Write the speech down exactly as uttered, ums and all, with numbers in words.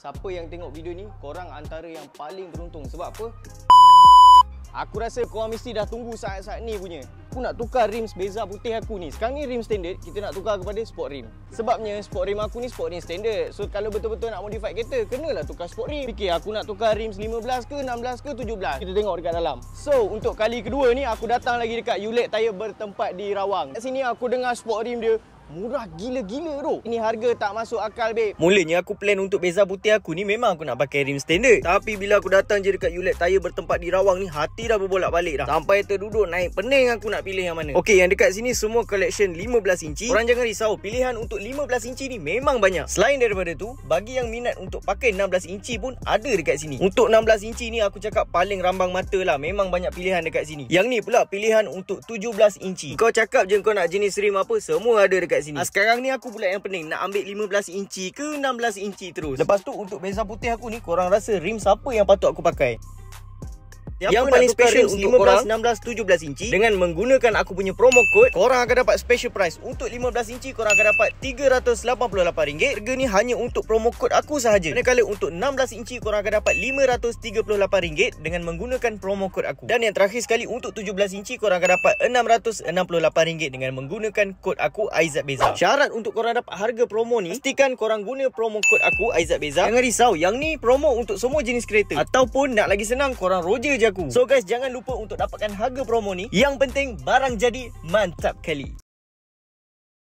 siapa yang tengok video ni, korang antara yang paling beruntung. Sebab apa? Aku rasa korang mesti dah tunggu saat-saat ni punya. Aku nak tukar rims Beza putih aku ni. Sekarang ni rim standard, kita nak tukar kepada sport rim. Sebabnya sport rim aku ni sport rim standard. So kalau betul-betul nak modify kereta, kenalah tukar sport rim. Fikir aku nak tukar rims lima belas ke, enam belas ke, tujuh belas. Kita tengok dekat dalam. So untuk kali kedua ni aku datang lagi dekat Yulet Tyre bertempat di Rawang. Kat sini aku dengar sport rim dia murah gila-gila tu. Ini harga tak masuk akal, babe. Mulanya aku plan untuk Beza putih aku ni memang aku nak pakai rim standard. Tapi bila aku datang je dekat Yulet Tyre bertempat di Rawang ni, hati dah berbolak-balik dah. Sampai terduduk naik pening aku nak pilih yang mana. Okey, yang dekat sini semua collection lima belas inci. Korang jangan risau, pilihan untuk lima belas inci ni memang banyak. Selain daripada tu, bagi yang minat untuk pakai enam belas inci pun ada dekat sini. Untuk enam belas inci ni aku cakap paling rambang mata lah. Memang banyak pilihan dekat sini. Yang ni pula pilihan untuk tujuh belas inci. Kau cakap je kau nak jenis rim apa, semua ada dekat sini. Ha, sekarang ni aku pula yang pening nak ambil lima belas inci ke enam belas inci terus. Lepas tu untuk Beza putih aku ni, korang rasa rim siapa yang patut aku pakai? Siapa yang paling special untuk lima belas, enam belas, tujuh belas inci dengan menggunakan aku punya promo code, korang akan dapat special price. Untuk lima belas inci korang akan dapat tiga ratus lapan puluh lapan ringgit. Harga ni hanya untuk promo code aku sahaja. Manakala untuk enam belas inci korang akan dapat lima ratus tiga puluh lapan ringgit dengan menggunakan promo code aku. Dan yang terakhir sekali untuk tujuh belas inci korang akan dapat enam ratus enam puluh lapan ringgit dengan menggunakan kod aku Aizat Beza. Syarat untuk korang dapat harga promo ni, pastikan korang guna promo code aku Aizat Beza. Jangan risau, yang ni promo untuk semua jenis kereta. Ataupun nak lagi senang, korang roger je aku. So guys, jangan lupa untuk dapatkan harga promo ni. Yang penting barang jadi mantap kali.